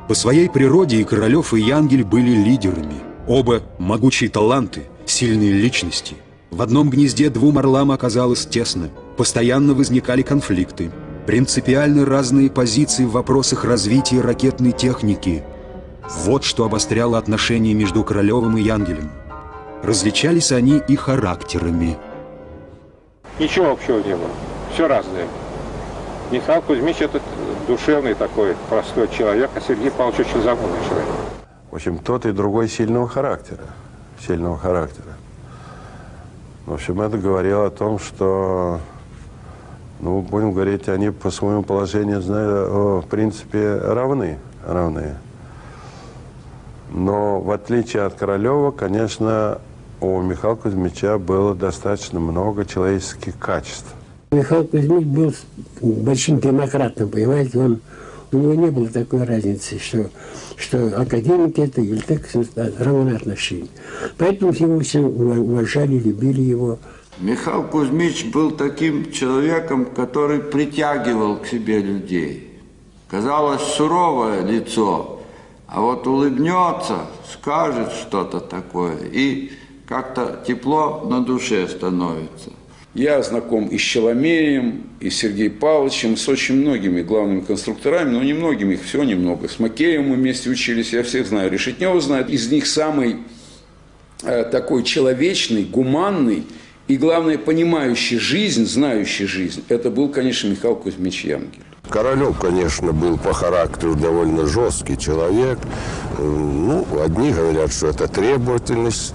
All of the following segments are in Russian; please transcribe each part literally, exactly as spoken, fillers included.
По своей природе и Королев, и Янгель были лидерами. Оба могучие таланты, сильные личности. В одном гнезде двум орлам оказалось тесно. Постоянно возникали конфликты. Принципиально разные позиции в вопросах развития ракетной техники. Вот что обостряло отношения между Королевым и Янгелем. Различались они и характерами. Ничего общего не было. Все разное. Михаил Кузьмич этот душевный такой, простой человек, а Сергей Павлович очень замудрый человек. В общем, тот и другой сильного характера. Сильного характера. В общем, это говорило о том, что, ну, будем говорить, они по своему положению, знаю, в принципе, равны. равны. Но в отличие от Королева, конечно, у Михаила Кузьмича было достаточно много человеческих качеств. Михаил Кузьмич был большим демократом, понимаете, он, у него не было такой разницы, что, что академик это или так равное отношение. Поэтому его все уважали, любили его. Михаил Кузьмич был таким человеком, который притягивал к себе людей. Казалось, суровое лицо, а вот улыбнется, скажет что-то такое, и как-то тепло на душе становится. Я знаком и с Челомеем, и с Сергеем Павловичем, с очень многими главными конструкторами, но не многими, их всего немного. С Макеевым мы вместе учились, я всех знаю. Решетнева знает. Из них самый э, такой человечный, гуманный и, главное, понимающий жизнь, знающий жизнь, это был, конечно, Михаил Кузьмич Янгель. Королев, конечно, был по характеру довольно жесткий человек. Ну, одни говорят, что это требовательность.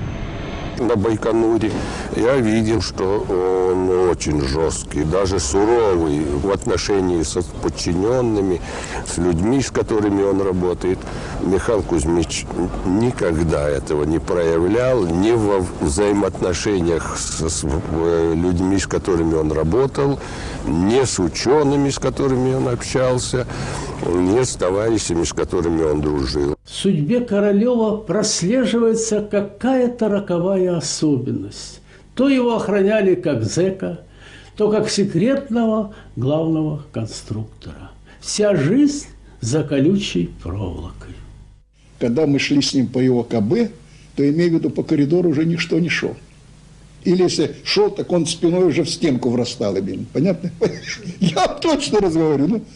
На Байконуре я видел, что он очень жесткий, даже суровый в отношении с подчиненными, с людьми, с которыми он работает. Михаил Кузьмич никогда этого не проявлял, ни во взаимоотношениях с, с людьми, с которыми он работал, ни с учеными, с которыми он общался, ни с товарищами, с которыми он дружил. В судьбе Королева прослеживается какая-то роковая особенность. То его охраняли как зэка, то как секретного главного конструктора. Вся жизнь за колючей проволокой. Когда мы шли с ним по его КБ, то, имею в виду, по коридору уже ничто не шел. Или если шел, так он спиной уже в стенку врастал. Понятно? Я точно разговариваю. Ну.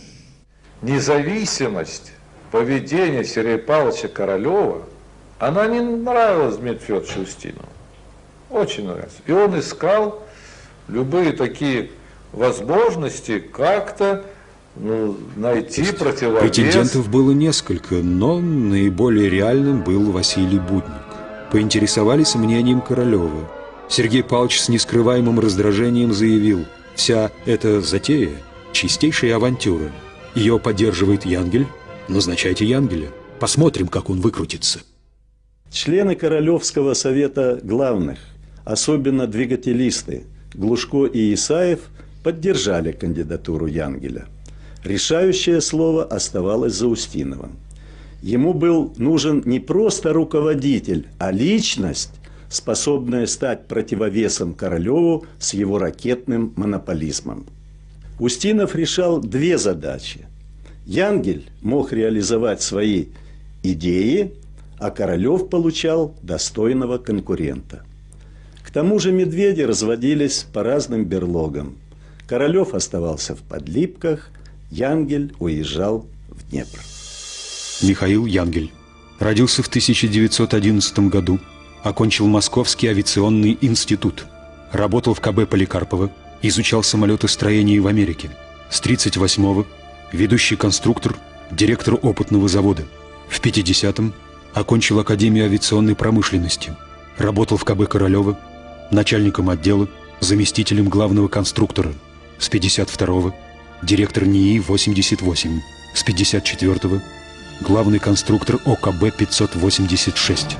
Независимость поведения Сергея Павловича Королева, она не нравилась Дмитрию Федоровичу Устинову. Очень нравилась. И он искал любые такие возможности как-то ну, найти противовес. Претендентов было несколько, но наиболее реальным был Василий Будник. Поинтересовались мнением Королева. Сергей Павлович с нескрываемым раздражением заявил: вся эта затея – чистейшая авантюра. Ее поддерживает Янгель. Назначайте Янгеля. Посмотрим, как он выкрутится. Члены Королевского совета главных, особенно двигателисты Глушко и Исаев, поддержали кандидатуру Янгеля. Решающее слово оставалось за Устиновым. Ему был нужен не просто руководитель, а личность, способная стать противовесом Королеву с его ракетным монополизмом. Устинов решал две задачи. Янгель мог реализовать свои идеи, а Королев получал достойного конкурента. К тому же медведи разводились по разным берлогам. Королев оставался в Подлипках, Янгель уезжал в Днепр. Михаил Янгель родился в тысяча девятьсот одиннадцатом году, окончил Московский авиационный институт, работал в КБ Поликарпова, изучал самолетостроение в Америке. С тридцать восьмого ведущий конструктор, директор опытного завода. В пятидесятом окончил Академию авиационной промышленности, работал в КБ Королева, начальником отдела, заместителем главного конструктора. С пятьдесят второго директор НИИ восемьдесят восемь. С пятьдесят четвёртого главный конструктор ОКБ пятьсот восемьдесят шесть.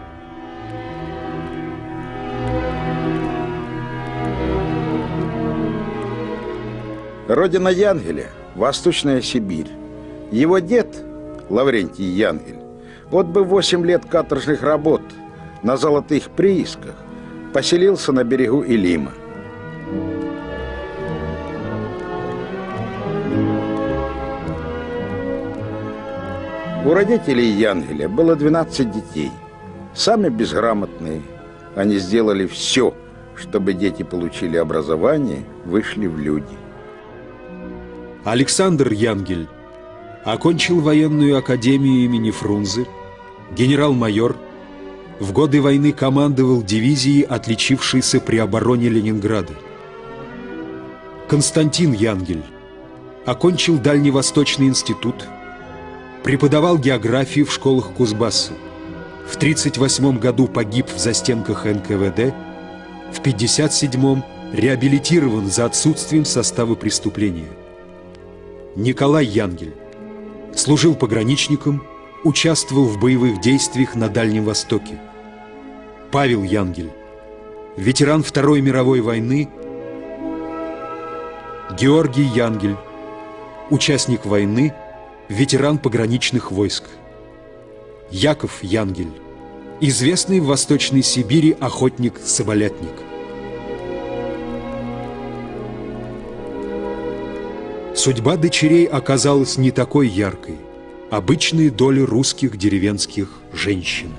Родина Янгеля – Восточная Сибирь. Его дед, Лаврентий Янгель, отбыв восемь лет каторжных работ на золотых приисках, поселился на берегу Илима. У родителей Янгеля было двенадцать детей. Сами безграмотные. Они сделали все, чтобы дети получили образование, вышли в люди. Александр Янгель окончил военную академию имени Фрунзе, генерал-майор, в годы войны командовал дивизией, отличившейся при обороне Ленинграда. Константин Янгель окончил Дальневосточный институт, преподавал географию в школах Кузбасса. В тридцать восьмом году погиб в застенках эн ка вэ дэ, в пятьдесят седьмом реабилитирован за отсутствием состава преступления. Николай Янгель служил пограничником, участвовал в боевых действиях на Дальнем Востоке. Павел Янгель, ветеран Второй мировой войны. Георгий Янгель, участник войны, ветеран пограничных войск. Яков Янгель, известный в Восточной Сибири охотник-соболятник. Судьба дочерей оказалась не такой яркой. Обычные доли русских деревенских женщин.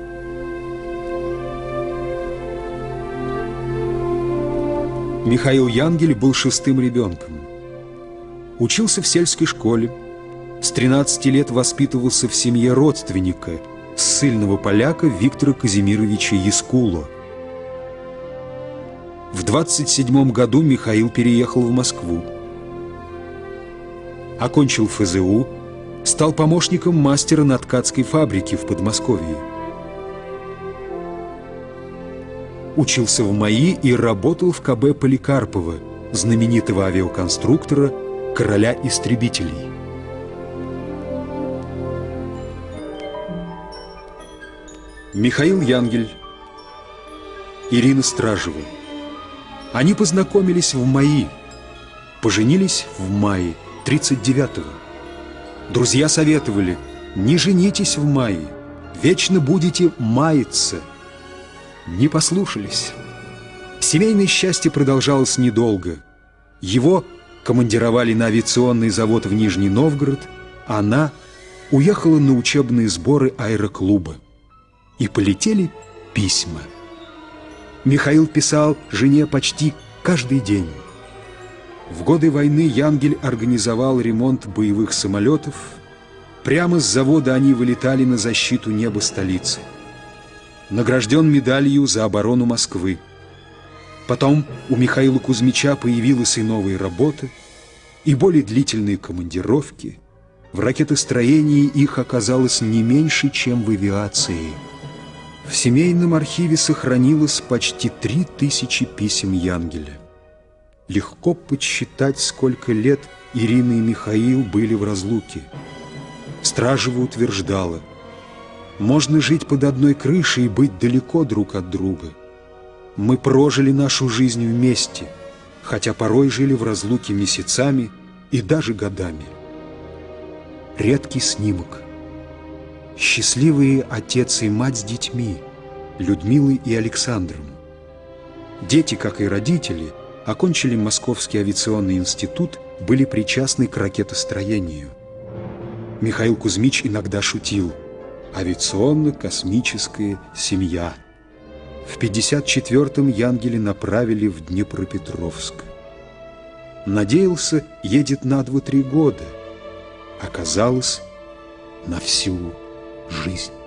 Михаил Янгель был шестым ребенком. Учился в сельской школе. С тринадцати лет воспитывался в семье родственника, ссыльного поляка Виктора Казимировича Яскуло. В двадцать седьмом году Михаил переехал в Москву. Окончил эф зэ у, стал помощником мастера на ткацкой фабрике в Подмосковье. Учился в МАИ и работал в ка бэ Поликарпова, знаменитого авиаконструктора, короля истребителей. Михаил Янгель, Ирина Стражева. Они познакомились в МАИ, поженились в мае тридцать девятого. Друзья советовали: не женитесь в мае, вечно будете маяться. Не послушались. Семейное счастье продолжалось недолго. Его командировали на авиационный завод в Нижний Новгород, она уехала на учебные сборы аэроклуба. И полетели письма. Михаил писал жене почти каждый день. В годы войны Янгель организовал ремонт боевых самолетов. Прямо с завода они вылетали на защиту неба столицы. Награжден медалью за оборону Москвы. Потом у Михаила Кузьмича появилась и новая работа, и более длительные командировки. В ракетостроении их оказалось не меньше, чем в авиации. В семейном архиве сохранилось почти три тысячи писем Янгеля. Легко подсчитать, сколько лет Ирина и Михаил были в разлуке. Стражева утверждала: можно жить под одной крышей и быть далеко друг от друга. Мы прожили нашу жизнь вместе, хотя порой жили в разлуке месяцами и даже годами. Редкий снимок. Счастливые отец и мать с детьми, Людмилой и Александром. Дети, как и родители, окончили Московский авиационный институт, были причастны к ракетостроению. Михаил Кузьмич иногда шутил: авиационно-космическая семья. В пятьдесят четвёртом Янгеля направили в Днепропетровск. Надеялся, едет на два-три года. Оказалось, на всю жизнь.